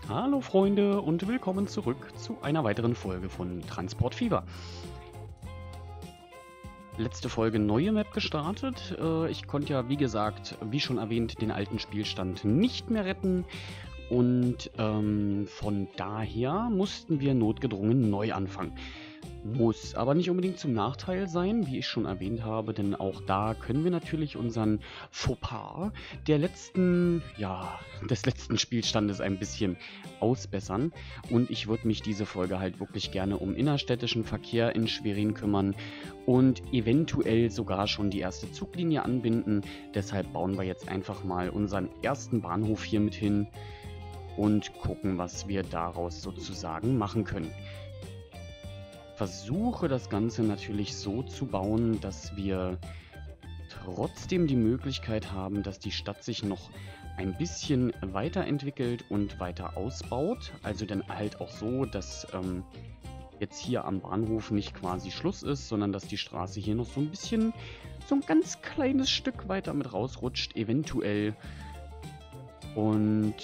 Hallo Freunde und willkommen zurück zu einer weiteren Folge von Transport Fever. Letzte Folge neue Map gestartet. Ich konnte ja, wie gesagt, wie schon erwähnt, den alten Spielstand nicht mehr retten. Und von daher mussten wir notgedrungen neu anfangen. Muss aber nicht unbedingt zum Nachteil sein, wie ich schon erwähnt habe, denn auch da können wir natürlich unseren Fauxpas des letzten Spielstandes ein bisschen ausbessern. Und ich würde mich diese Folge halt wirklich gerne um innerstädtischen Verkehr in Schwerin kümmern und eventuell sogar schon die erste Zuglinie anbinden. Deshalb bauen wir jetzt einfach mal unseren ersten Bahnhof hier mit hin und gucken, was wir daraus sozusagen machen können. Versuche das Ganze natürlich so zu bauen, dass wir trotzdem die Möglichkeit haben, dass die Stadt sich noch ein bisschen weiterentwickelt und weiter ausbaut. Also dann halt auch so, dass jetzt hier am Bahnhof nicht quasi Schluss ist, sondern dass die Straße hier noch so ein ganz kleines Stück weiter mit rausrutscht, eventuell. Und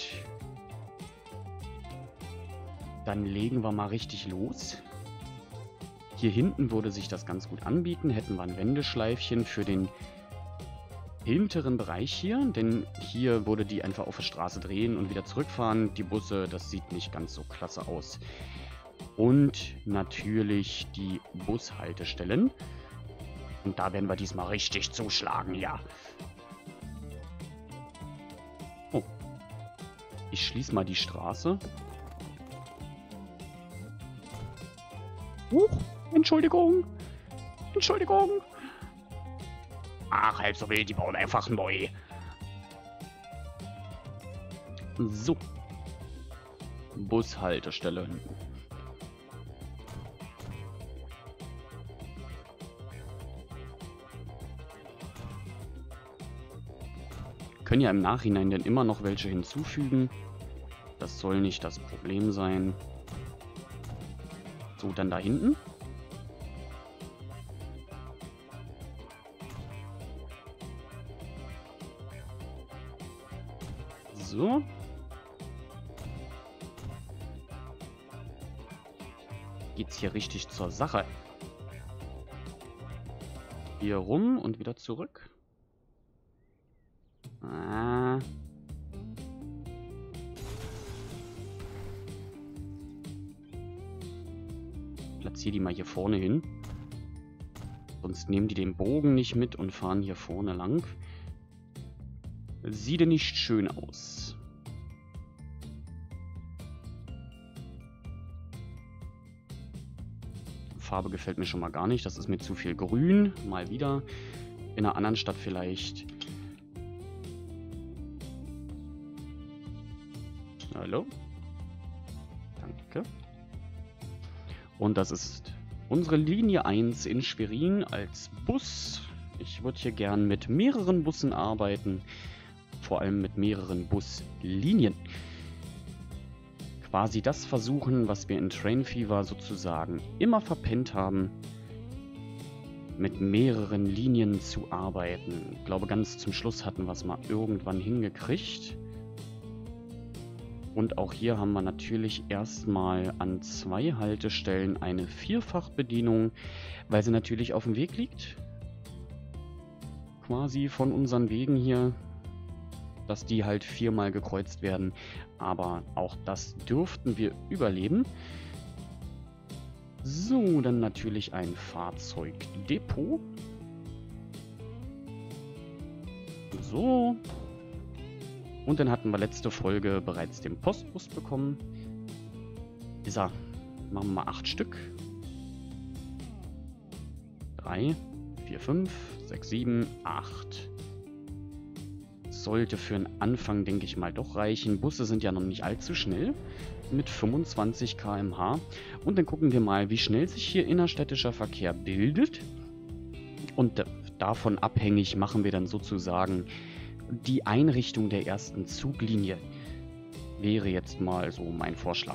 dann legen wir mal richtig los. Hier hinten würde sich das ganz gut anbieten, hätten wir ein Wendeschleifchen für den hinteren Bereich hier, denn hier würde die einfach auf der Straße drehen und wieder zurückfahren. Die Busse, das sieht nicht ganz so klasse aus. Und natürlich die Bushaltestellen. Und da werden wir diesmal richtig zuschlagen, ja. Oh. Ich schließe mal die Straße. Huch. Entschuldigung. Entschuldigung. Ach, halb so wild, die bauen einfach neu. So. Bushaltestelle. Können ja im Nachhinein dann immer noch welche hinzufügen. Das soll nicht das Problem sein. So, dann da hinten. So. Geht's hier richtig zur Sache. Hier rum und wieder zurück. Ah. Platziere die mal hier vorne hin. Sonst nehmen die den Bogen nicht mit und fahren hier vorne lang. Sieht nicht schön aus. Farbe gefällt mir schon mal gar nicht. Das ist mir zu viel grün. Mal wieder. In einer anderen Stadt vielleicht. Hallo? Danke. Und das ist unsere Linie 1 in Schwerin als Bus. Ich würde hier gern mit mehreren Bussen arbeiten. Vor allem mit mehreren Buslinien. Quasi das versuchen, was wir in Train Fever sozusagen immer verpennt haben, mit mehreren Linien zu arbeiten. Ich glaube, ganz zum Schluss hatten wir es mal irgendwann hingekriegt. Und auch hier haben wir natürlich erstmal an 2 Haltestellen eine Vierfachbedienung, weil sie natürlich auf dem Weg liegt. Quasi von unseren Wegen hier, dass die halt 4-mal gekreuzt werden. Aber auch das dürften wir überleben. So, dann natürlich ein Fahrzeugdepot. So. Und dann hatten wir letzte Folge bereits den Postbus bekommen. Ist er. Machen wir mal 8 Stück. 3, 4, 5, 6, 7, 8. Sollte für einen Anfang, denke ich mal, doch reichen. Busse sind ja noch nicht allzu schnell. Mit 25 km/h. Und dann gucken wir mal, wie schnell sich hier innerstädtischer Verkehr bildet. Und davon abhängig machen wir dann sozusagen die Einrichtung der ersten Zuglinie. Wäre jetzt mal so mein Vorschlag.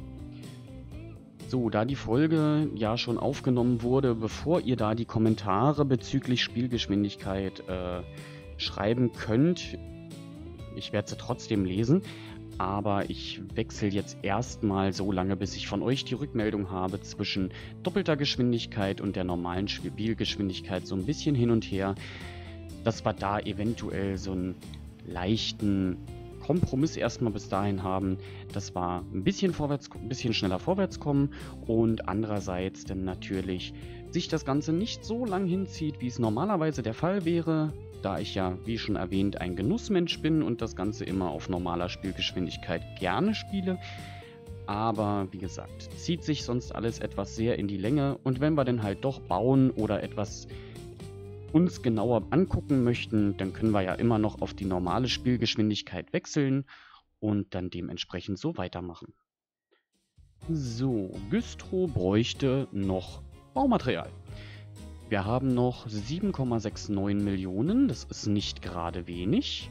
So, da die Folge ja schon aufgenommen wurde, bevor ihr da die Kommentare bezüglich Spielgeschwindigkeit schreiben könnt, ich werde sie trotzdem lesen, aber ich wechsle jetzt erstmal so lange, bis ich von euch die Rückmeldung habe zwischen doppelter Geschwindigkeit und der normalen Spielgeschwindigkeit so ein bisschen hin und her, dass wir da eventuell so einen leichten Kompromiss erstmal bis dahin haben, dass wir ein bisschen schneller vorwärts kommen und andererseits dann natürlich sich das Ganze nicht so lang hinzieht, wie es normalerweise der Fall wäre, da ich ja, wie schon erwähnt, ein Genussmensch bin und das Ganze immer auf normaler Spielgeschwindigkeit gerne spiele. Aber wie gesagt, zieht sich sonst alles etwas sehr in die Länge und wenn wir dann halt doch bauen oder etwas uns genauer angucken möchten, dann können wir ja immer noch auf die normale Spielgeschwindigkeit wechseln und dann dementsprechend so weitermachen. So, Güstrow bräuchte noch Baumaterial. Wir haben noch 7,69 Millionen, das ist nicht gerade wenig.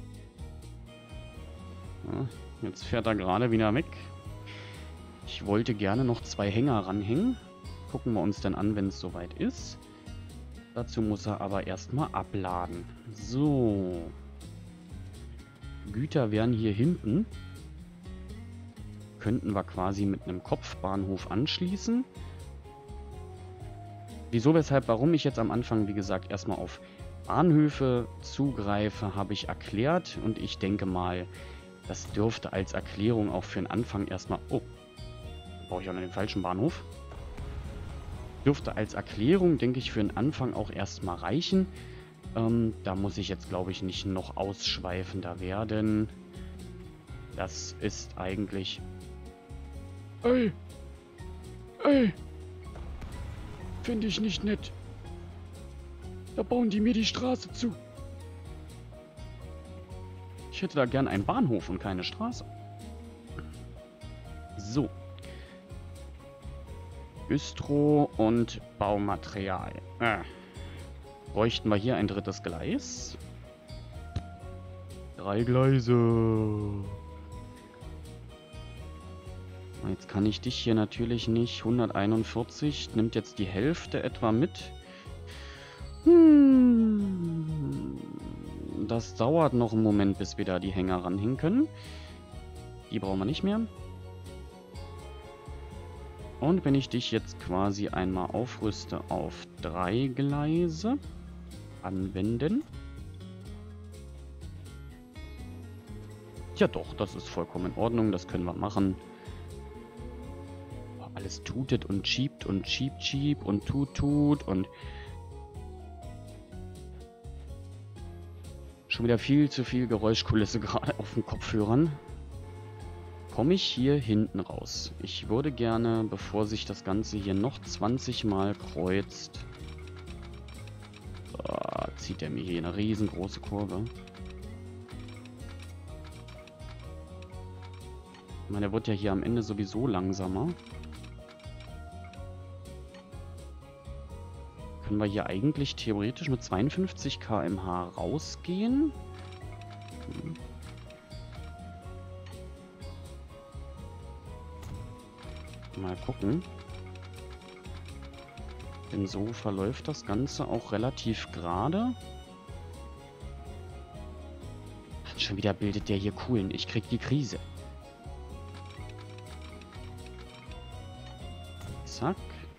Ja, jetzt fährt er gerade wieder weg. Ich wollte gerne noch 2 Hänger ranhängen. Gucken wir uns dann an, wenn es soweit ist. Dazu muss er aber erstmal abladen. So. Güter wären hier hinten. Könnten wir quasi mit einem Kopfbahnhof anschließen. Wieso, weshalb, warum ich jetzt am Anfang, wie gesagt, erstmal auf Bahnhöfe zugreife, habe ich erklärt. Und ich denke mal, das dürfte als Erklärung auch für den Anfang erstmal... Oh, brauche ich auch noch den falschen Bahnhof. Dürfte als Erklärung, denke ich, für den Anfang auch erstmal reichen. Da muss ich jetzt, glaube ich, nicht noch ausschweifender werden. Das ist eigentlich... Ey! Ey! Finde ich nicht nett. Da bauen die mir die Straße zu. Ich hätte da gern einen Bahnhof und keine Straße. So. Güstrow und Baumaterial. Bräuchten wir hier ein drittes Gleis? 3 Gleise. Jetzt kann ich dich hier natürlich nicht. 141 nimmt jetzt die Hälfte etwa mit. Das dauert noch einen Moment, bis wir da die Hänger ranhängen können. Die brauchen wir nicht mehr. Und wenn ich dich jetzt quasi einmal aufrüste auf 3 Gleise, anwenden. Ja doch, das ist vollkommen in Ordnung, das können wir machen. Alles tutet und schiebt und schiebt und tut und... Schon wieder viel zu viel Geräuschkulisse gerade auf den Kopfhörern. Komme ich hier hinten raus? Ich würde gerne, bevor sich das Ganze hier noch 20 Mal kreuzt... zieht er mir hier eine riesengroße Kurve. Ich meine, der wird ja hier am Ende sowieso langsamer. Können wir hier eigentlich theoretisch mit 52 km/h rausgehen? Mal gucken. Denn so verläuft das Ganze auch relativ gerade. Schon wieder bildet der hier Kuhlen. Ich krieg die Krise. Zack.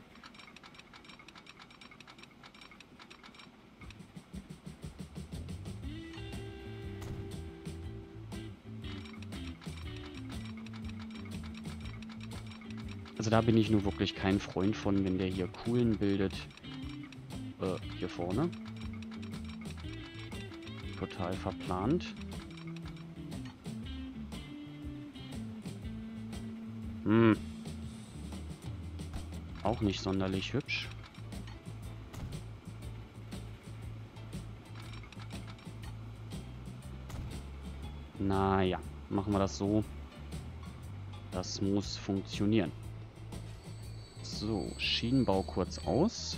Also da bin ich nur wirklich kein Freund von, wenn der hier Kuhlen bildet. Hier vorne. Total verplant. Auch nicht sonderlich hübsch. Naja, machen wir das so. Das muss funktionieren. So, Schienenbau kurz aus.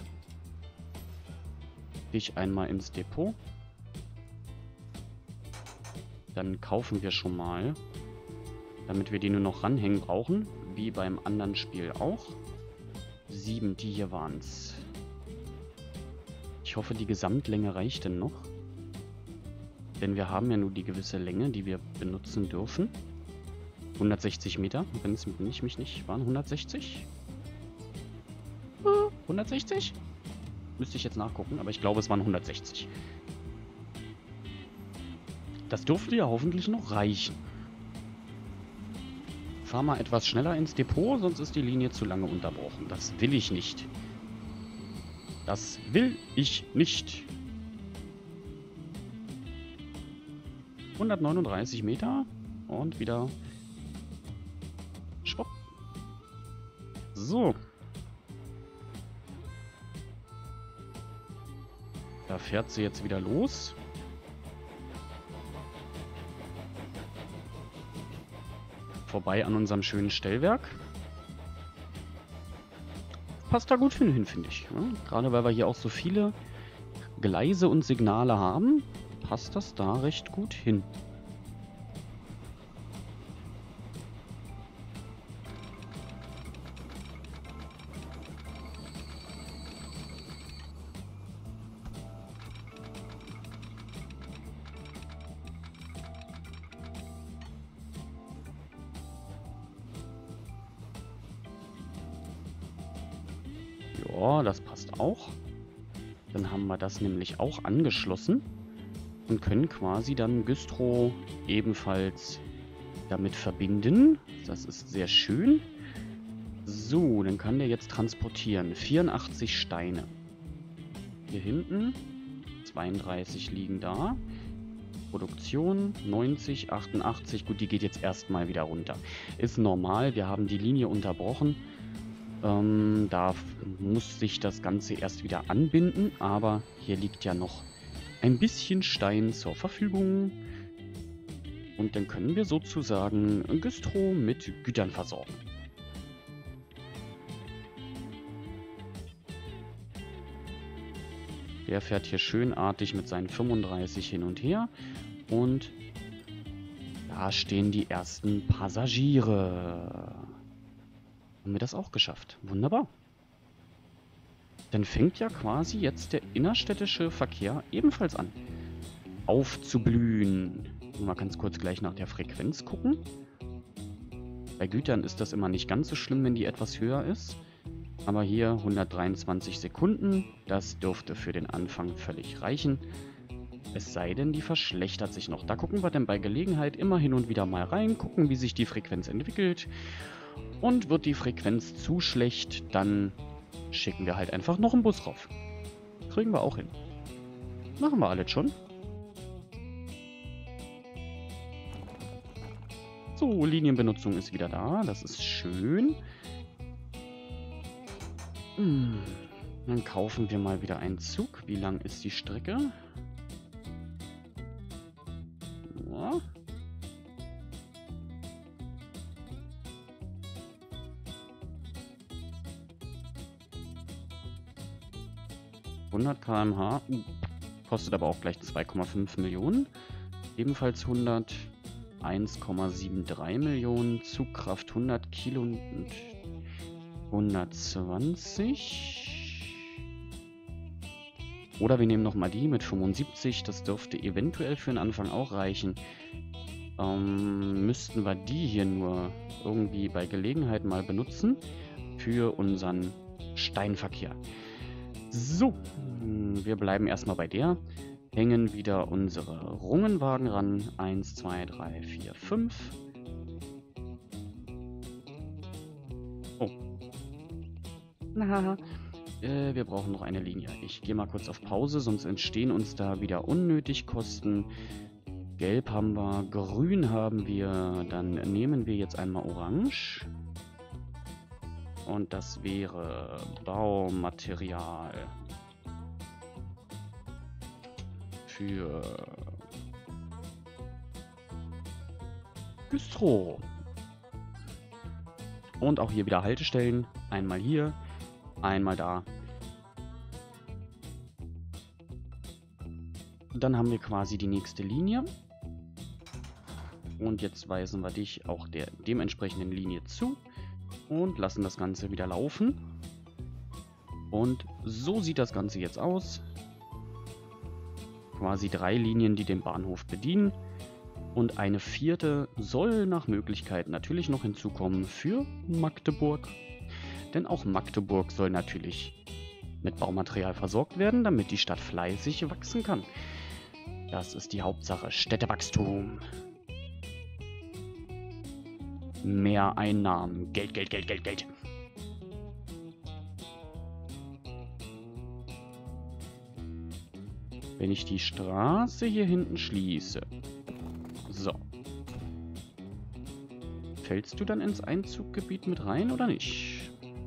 Dich einmal ins Depot. Dann kaufen wir schon mal, damit wir die nur noch ranhängen brauchen, wie beim anderen Spiel auch. 7, die hier waren es. Ich hoffe, die Gesamtlänge reicht denn noch. Denn wir haben ja nur die gewisse Länge, die wir benutzen dürfen. 160 Meter, wenn ich mich nicht... Waren 160? 160? Müsste ich jetzt nachgucken, aber ich glaube, es waren 160. Das dürfte ja hoffentlich noch reichen. Fahr mal etwas schneller ins Depot, sonst ist die Linie zu lange unterbrochen. Das will ich nicht. Das will ich nicht. 139 Meter und wieder schwupp. So. Da fährt sie jetzt wieder los. Vorbei an unserem schönen Stellwerk. Passt da gut hin, finde ich. Ja, gerade weil wir hier auch so viele Gleise und Signale haben, passt das da recht gut hin. Ja, das passt auch. Dann haben wir das nämlich auch angeschlossen und können quasi dann Güstrow ebenfalls damit verbinden. Das ist sehr schön. So, dann kann der jetzt transportieren. 84 Steine. Hier hinten 32 liegen da. Produktion 90, 88. Gut, die geht jetzt erstmal wieder runter. Ist normal, wir haben die Linie unterbrochen. Da muss sich das Ganze erst wieder anbinden, aber hier liegt ja noch ein bisschen Stein zur Verfügung. Und dann können wir sozusagen Güstrow mit Gütern versorgen. Der fährt hier schönartig mit seinen 35 hin und her. Und da stehen die ersten Passagiere. Haben wir das auch geschafft. Wunderbar. Dann fängt ja quasi jetzt der innerstädtische Verkehr ebenfalls an aufzublühen. Mal ganz kurz gleich nach der Frequenz gucken. Bei Gütern ist das immer nicht ganz so schlimm, wenn die etwas höher ist. Aber hier 123 Sekunden. Das dürfte für den Anfang völlig reichen. Es sei denn, die verschlechtert sich noch. Da gucken wir dann bei Gelegenheit immer hin und wieder mal rein, gucken, wie sich die Frequenz entwickelt. Und wird die Frequenz zu schlecht, dann schicken wir halt einfach noch einen Bus rauf. Kriegen wir auch hin. Machen wir alles schon. So, Linienbenutzung ist wieder da. Das ist schön. Dann kaufen wir mal wieder einen Zug. Wie lang ist die Strecke? Ja. 100 km/h. Kostet aber auch gleich 2,5 Millionen. Ebenfalls 100. 1,73 Millionen. Zugkraft 100 Kilo und 120. Oder wir nehmen nochmal die mit 75. Das dürfte eventuell für den Anfang auch reichen. Müssten wir die hier nur irgendwie bei Gelegenheit mal benutzen. Für unseren Steinverkehr. So, wir bleiben erstmal bei der. Hängen wieder unsere Rungenwagen ran. 1, 2, 3, 4, 5. Oh. Na, wir brauchen noch eine Linie. Ich gehe mal kurz auf Pause, sonst entstehen uns da wieder unnötig Kosten. Gelb haben wir, grün haben wir. Dann nehmen wir jetzt einmal orange. Und das wäre Baumaterial für Güstrow. Und auch hier wieder Haltestellen. Einmal hier, einmal da. Dann haben wir quasi die nächste Linie. Und jetzt weisen wir dich auch der dementsprechenden Linie zu. Und lassen das Ganze wieder laufen. Und so sieht das Ganze jetzt aus. Quasi 3 Linien, die den Bahnhof bedienen. Und eine vierte soll nach Möglichkeit natürlich noch hinzukommen für Magdeburg. Denn auch Magdeburg soll natürlich mit Baumaterial versorgt werden, damit die Stadt fleißig wachsen kann. Das ist die Hauptsache. Städtewachstum. Mehr Einnahmen. Geld, Geld, Geld, Geld, Geld. Wenn ich die Straße hier hinten schließe. So. Fällst du dann ins Einzuggebiet mit rein oder nicht?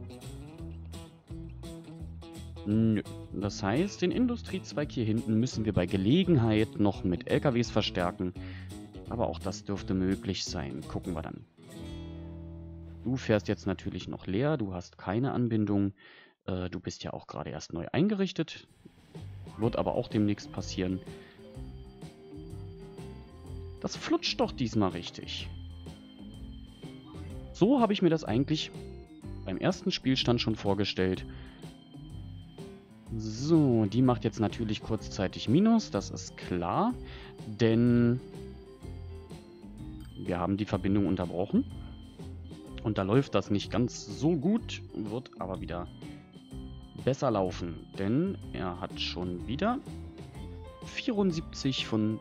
Nö. Das heißt, den Industriezweig hier hinten müssen wir bei Gelegenheit noch mit LKWs verstärken. Aber auch das dürfte möglich sein. Gucken wir dann. Du fährst jetzt natürlich noch leer. Du hast keine Anbindung. Du bist ja auch gerade erst neu eingerichtet. Wird aber auch demnächst passieren. Das flutscht doch diesmal richtig. So habe ich mir das eigentlich beim ersten Spielstand schon vorgestellt. So, die macht jetzt natürlich kurzzeitig Minus, das ist klar. Denn wir haben die Verbindung unterbrochen. Und da läuft das nicht ganz so gut, wird aber wieder besser laufen. Denn er hat schon wieder 74 von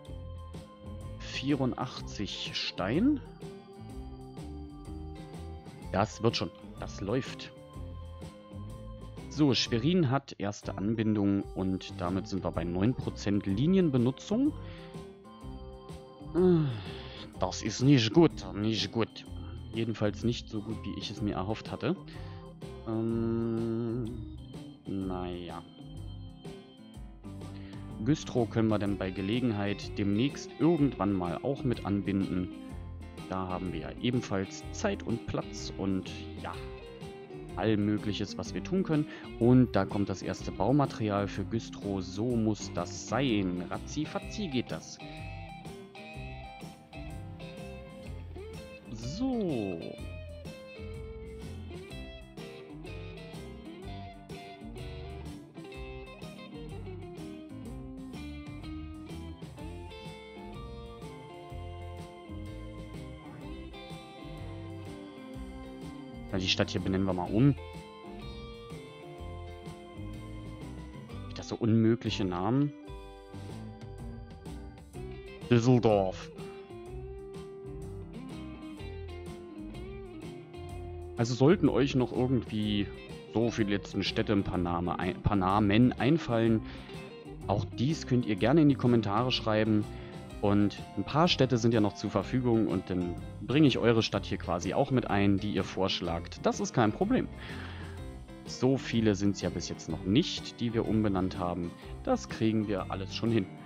84 Stein. Das wird schon. Das läuft. So, Schwerin hat erste Anbindung und damit sind wir bei 9% Linienbenutzung. Das ist nicht gut, nicht gut. Jedenfalls nicht so gut, wie ich es mir erhofft hatte. Naja. Güstrow können wir dann bei Gelegenheit demnächst irgendwann mal auch mit anbinden. Da haben wir ja ebenfalls Zeit und Platz und ja, all Mögliches, was wir tun können. Und da kommt das erste Baumaterial für Güstrow. So muss das sein. Ratzi-fatzi geht das. So. Die Stadt hier benennen wir mal um. Das so unmögliche Namen. Düsseldorf. Also sollten euch noch irgendwie so viele letzten Städte ein paar Namen einfallen. Auch dies könnt ihr gerne in die Kommentare schreiben. Und ein paar Städte sind ja noch zur Verfügung und dann bringe ich eure Stadt hier quasi auch mit ein, die ihr vorschlagt. Das ist kein Problem. So viele sind es ja bis jetzt noch nicht, die wir umbenannt haben. Das kriegen wir alles schon hin.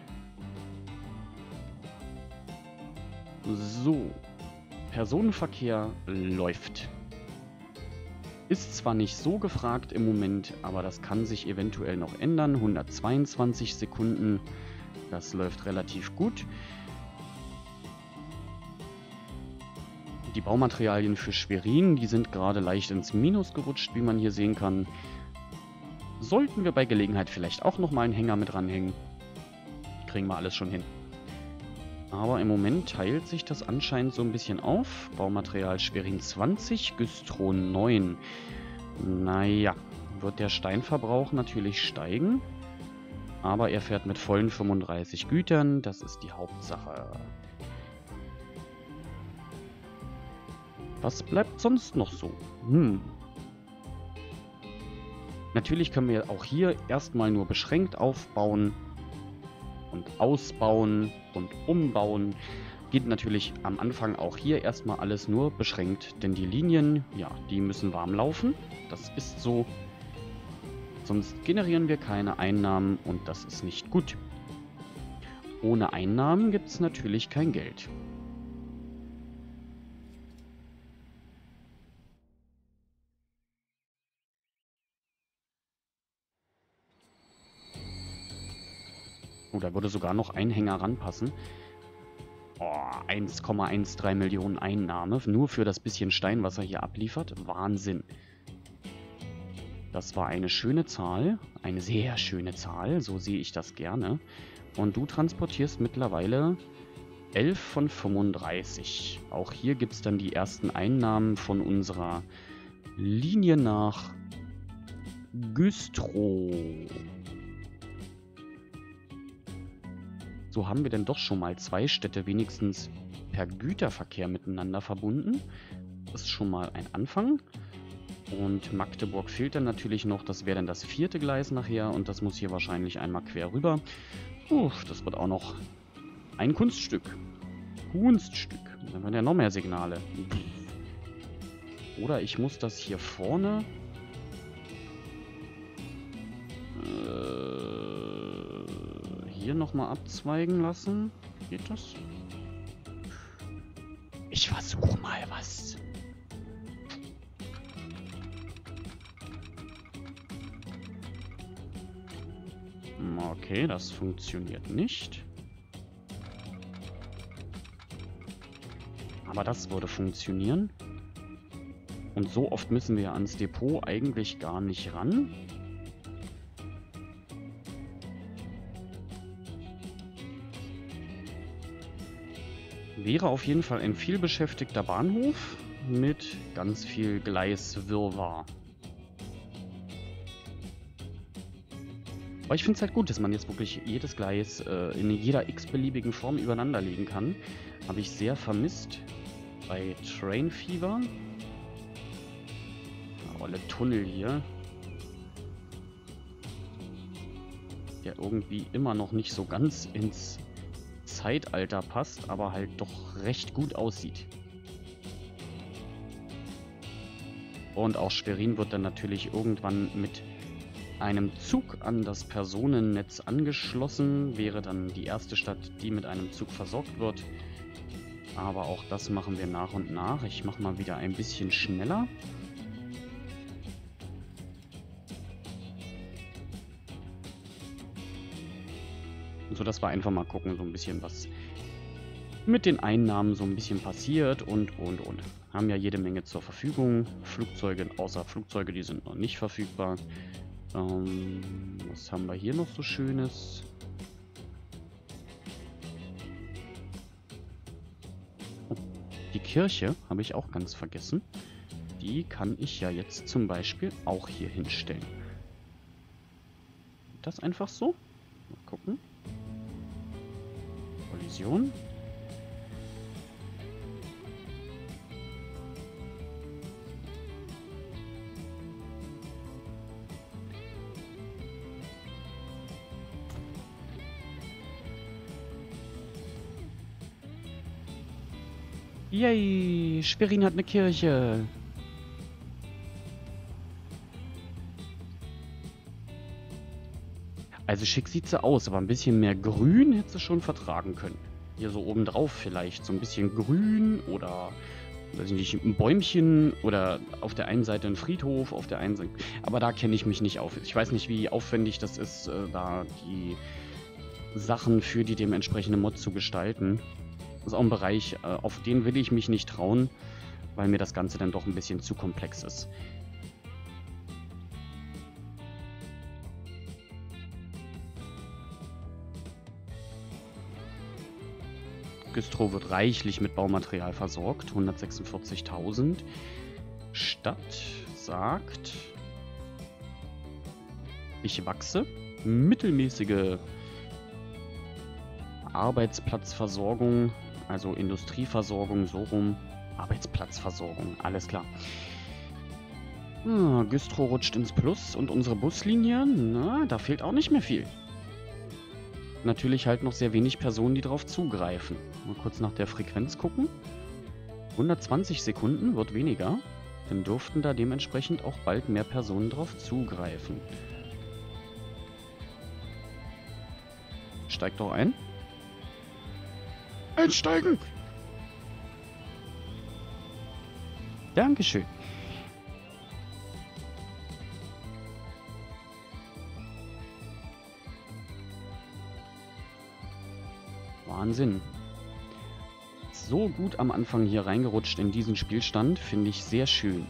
So, Personenverkehr läuft. Ist zwar nicht so gefragt im Moment, aber das kann sich eventuell noch ändern. 122 Sekunden. Das läuft relativ gut. Die Baumaterialien für Schwerin, die sind gerade leicht ins Minus gerutscht, wie man hier sehen kann. Sollten wir bei Gelegenheit vielleicht auch nochmal einen Hänger mit ranhängen. Kriegen wir alles schon hin. Aber im Moment teilt sich das anscheinend so ein bisschen auf. Baumaterial Schwerin 20, Güstrow 9. Naja, wird der Steinverbrauch natürlich steigen. Aber er fährt mit vollen 35 Gütern. Das ist die Hauptsache. Was bleibt sonst noch so? Natürlich können wir auch hier erstmal nur beschränkt aufbauen und ausbauen und umbauen. Geht natürlich am Anfang auch hier erstmal alles nur beschränkt, denn die Linien, ja, die müssen warm laufen. Das ist so. Sonst generieren wir keine Einnahmen und das ist nicht gut. Ohne Einnahmen gibt es natürlich kein Geld. Oh, da würde sogar noch ein Hänger ranpassen. Oh, 1,13 Millionen Einnahme, nur für das bisschen Stein, was er hier abliefert. Wahnsinn. Das war eine schöne Zahl, eine sehr schöne Zahl, so sehe ich das gerne. Und du transportierst mittlerweile 11 von 35. Auch hier gibt es dann die ersten Einnahmen von unserer Linie nach Güstrow. So haben wir denn doch schon mal 2 Städte wenigstens per Güterverkehr miteinander verbunden. Das ist schon mal ein Anfang. Und Magdeburg fehlt dann natürlich noch. Das wäre dann das 4. Gleis nachher. Und das muss hier wahrscheinlich einmal quer rüber. Das wird auch noch ein Kunststück. Kunststück. Dann werden ja noch mehr Signale. Oder ich muss das hier vorne... hier nochmal abzweigen lassen. Geht das? Ich versuche mal was. Okay, das funktioniert nicht. Aber das würde funktionieren. Und so oft müssen wir ans Depot eigentlich gar nicht ran. Wäre auf jeden Fall ein vielbeschäftigter Bahnhof mit ganz viel Gleiswirrwarr. Aber ich finde es halt gut, dass man jetzt wirklich jedes Gleis in jeder x-beliebigen Form übereinander legen kann. Habe ich sehr vermisst bei Train Fever. Alle Tunnel hier. Der irgendwie immer noch nicht so ganz ins Zeitalter passt, aber halt doch recht gut aussieht. Und auch Schwerin wird dann natürlich irgendwann mit einem Zug an das Personennetz angeschlossen. Wäre dann die erste Stadt, die mit einem Zug versorgt wird. Aber auch das machen wir nach und nach. Ich mache mal wieder ein bisschen schneller. So dass wir einfach mal gucken, so ein bisschen was mit den Einnahmen so ein bisschen passiert und. Haben ja jede Menge zur Verfügung. Flugzeuge, außer Flugzeuge, die sind noch nicht verfügbar. Was haben wir hier noch so Schönes? Oh, die Kirche habe ich auch ganz vergessen. Die kann ich ja jetzt zum Beispiel auch hier hinstellen. Das einfach so. Mal gucken. Kollision. Yay, Schwerin hat eine Kirche. Also schick sieht sie aus, aber ein bisschen mehr Grün hätte sie schon vertragen können. Hier so oben drauf vielleicht so ein bisschen Grün oder, weiß ich nicht, ein Bäumchen oder auf der einen Seite ein Friedhof, auf der einen Seite... Aber da kenne ich mich nicht auf. Ich weiß nicht, wie aufwendig das ist, da die Sachen für die dementsprechende Mod zu gestalten. Das ist auch ein Bereich, auf den will ich mich nicht trauen, weil mir das Ganze dann doch ein bisschen zu komplex ist. Güstrow wird reichlich mit Baumaterial versorgt, 146.000. Stadt sagt, ich wachse. Mittelmäßige Arbeitsplatzversorgung, also Industrieversorgung, so rum. Arbeitsplatzversorgung, alles klar. Güstrow rutscht ins Plus und unsere Buslinie, na, da fehlt auch nicht mehr viel. Natürlich halt noch sehr wenig Personen, die drauf zugreifen. Mal kurz nach der Frequenz gucken. 120 Sekunden wird weniger. Dann dürften da dementsprechend auch bald mehr Personen drauf zugreifen. Steigt doch ein. Einsteigen! Dankeschön. Wahnsinn. So gut am Anfang hier reingerutscht in diesen Spielstand, finde ich sehr schön.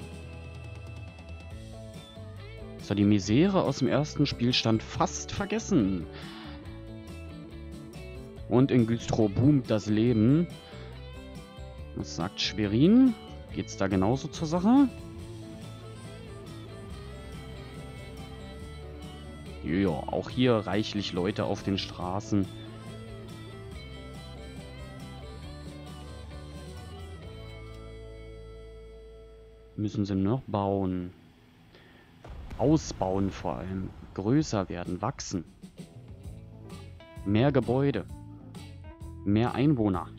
So, die Misere aus dem ersten Spielstand fast vergessen. Und in Güstrow boomt das Leben. Was sagt Schwerin? Geht's da genauso zur Sache? Ja, auch hier reichlich Leute auf den Straßen. Müssen sie noch bauen. Ausbauen vor allem. Größer werden, wachsen. Mehr Gebäude. Mehr Einwohner.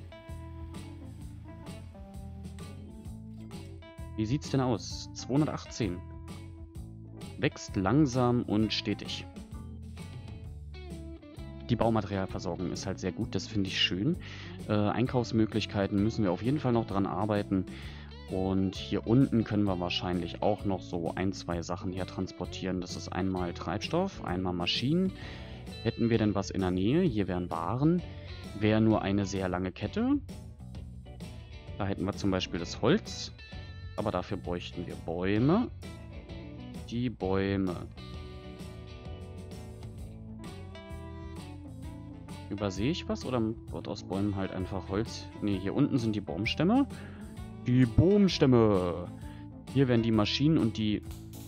Wie sieht's denn aus? 218. Wächst langsam und stetig. Die Baumaterialversorgung ist halt sehr gut, das finde ich schön. Einkaufsmöglichkeiten müssen wir auf jeden Fall noch dran arbeiten. Und hier unten können wir wahrscheinlich auch noch so ein, zwei Sachen her transportieren. Das ist einmal Treibstoff, einmal Maschinen. Hätten wir denn was in der Nähe? Hier wären Waren. Wäre nur eine sehr lange Kette. Da hätten wir zum Beispiel das Holz. Aber dafür bräuchten wir Bäume. Die Bäume. Übersehe ich was oder wird aus Bäumen halt einfach Holz? Ne, hier unten sind die Baumstämme. Die Baumstämme. Hier werden die Maschinen und die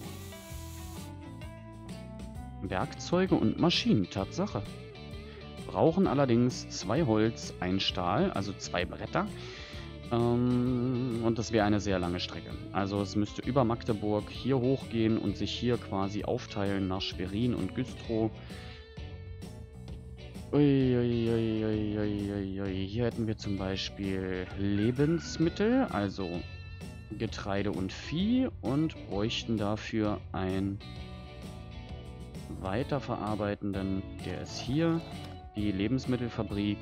Werkzeuge und Maschinen. Tatsache. Brauchen allerdings 2 Holz, 1 Stahl, also 2 Bretter. Und das wäre eine sehr lange Strecke. Also es müsste über Magdeburg hier hochgehen und sich hier quasi aufteilen nach Schwerin und Güstrow. Uiuiuiuiui. Hier hätten wir zum Beispiel Lebensmittel, also Getreide und Vieh, und bräuchten dafür einen weiterverarbeitenden, der ist hier, die Lebensmittelfabrik.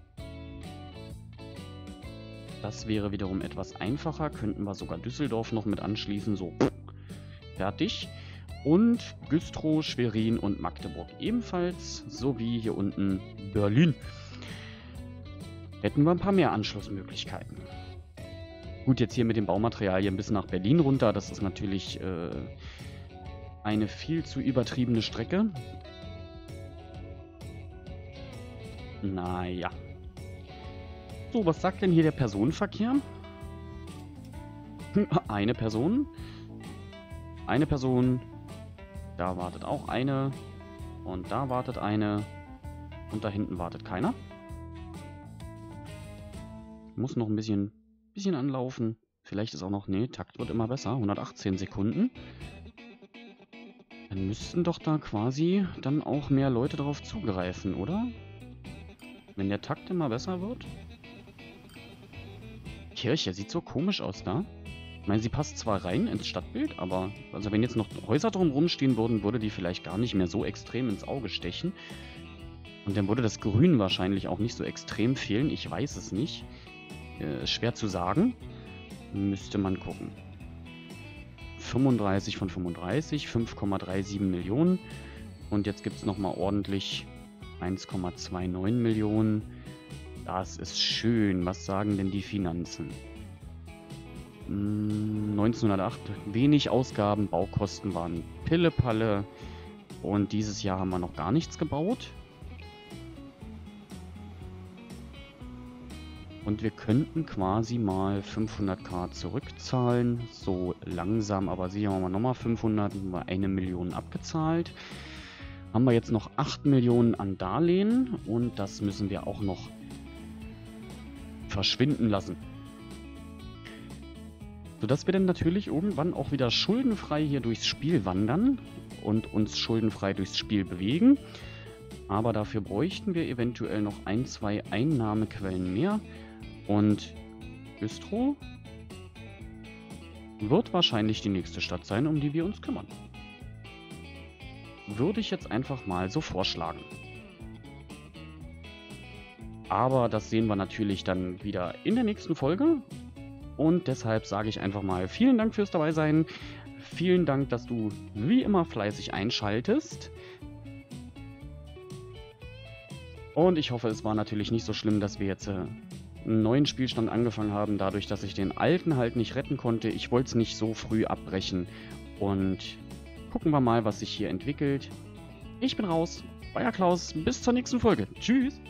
Das wäre wiederum etwas einfacher, könnten wir sogar Düsseldorf noch mit anschließen, so fertig. Und Güstrow, Schwerin und Magdeburg ebenfalls, sowie hier unten Berlin. Hätten wir ein paar mehr Anschlussmöglichkeiten. Gut, jetzt hier mit dem Baumaterialien bis nach Berlin runter, das ist natürlich eine viel zu übertriebene Strecke. Naja. So, was sagt denn hier der Personenverkehr? Eine Person. Eine Person. Da wartet auch eine. Und da wartet eine. Und da hinten wartet keiner. Muss noch ein bisschen anlaufen. Vielleicht ist auch noch... Nee, Takt wird immer besser. 118 Sekunden. Dann müssten doch da quasi dann auch mehr Leute drauf zugreifen, oder? Wenn der Takt immer besser wird. Kirche sieht so komisch aus da. Ich meine, sie passt zwar rein ins Stadtbild, aber also wenn jetzt noch Häuser drumherum stehen würden, würde die vielleicht gar nicht mehr so extrem ins Auge stechen. Und dann würde das Grün wahrscheinlich auch nicht so extrem fehlen. Ich weiß es nicht. Schwer zu sagen. Müsste man gucken. 35 von 35, 5,37 Millionen. Und jetzt gibt es nochmal ordentlich 1,29 Millionen. Das ist schön. Was sagen denn die Finanzen? 1908 wenig Ausgaben, Baukosten waren Pillepalle. Und dieses Jahr haben wir noch gar nichts gebaut. Und wir könnten quasi mal 500.000 zurückzahlen. So langsam, aber sicher haben wir nochmal 500, haben wir 1 Million abgezahlt. Haben wir jetzt noch 8 Millionen an Darlehen und das müssen wir auch noch verschwinden lassen. Sodass wir dann natürlich irgendwann auch wieder schuldenfrei hier durchs Spiel wandern und uns schuldenfrei durchs Spiel bewegen. Aber dafür bräuchten wir eventuell noch 1, 2 Einnahmequellen mehr. Und Güstrow wird wahrscheinlich die nächste Stadt sein, um die wir uns kümmern. Würde ich jetzt einfach mal so vorschlagen. Aber das sehen wir natürlich dann wieder in der nächsten Folge. Und deshalb sage ich einfach mal vielen Dank fürs Dabeisein. Vielen Dank, dass du wie immer fleißig einschaltest. Und ich hoffe, es war natürlich nicht so schlimm, dass wir jetzt einen neuen Spielstand angefangen haben, dadurch, dass ich den alten halt nicht retten konnte. Ich wollte es nicht so früh abbrechen. Und gucken wir mal, was sich hier entwickelt. Ich bin raus. Euer Klaus. Bis zur nächsten Folge. Tschüss.